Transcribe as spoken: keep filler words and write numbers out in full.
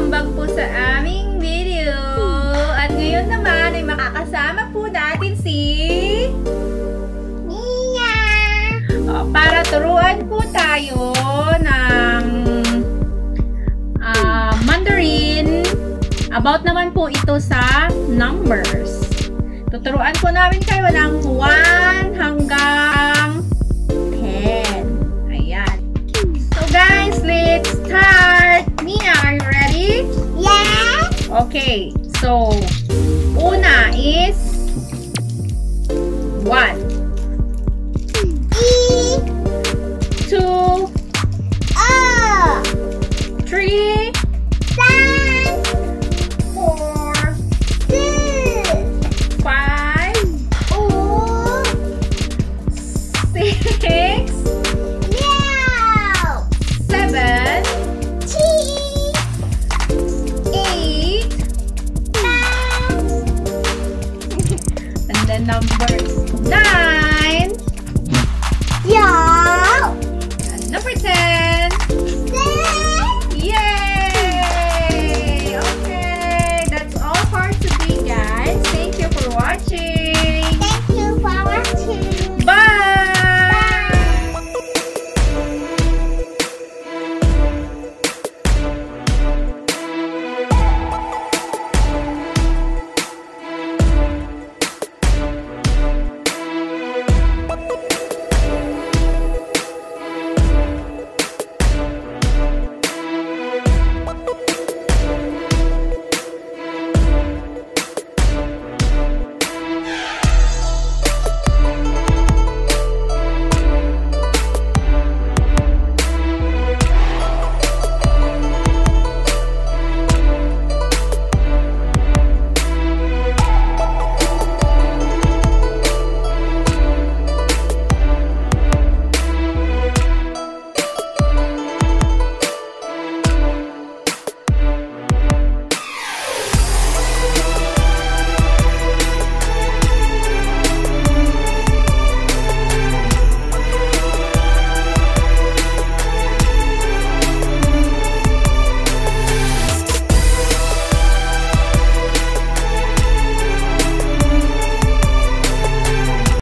Welcome back po sa aming video. At ngayon naman ay makakasama po natin si Mia. Oh, para turuan po tayo ng uh, Mandarin. About naman po ito sa numbers. Tuturuan po namin kayo ng one hanggang ten. Ayan. So guys, let's start. Mia, are you ready? Yes. Okay. So, una is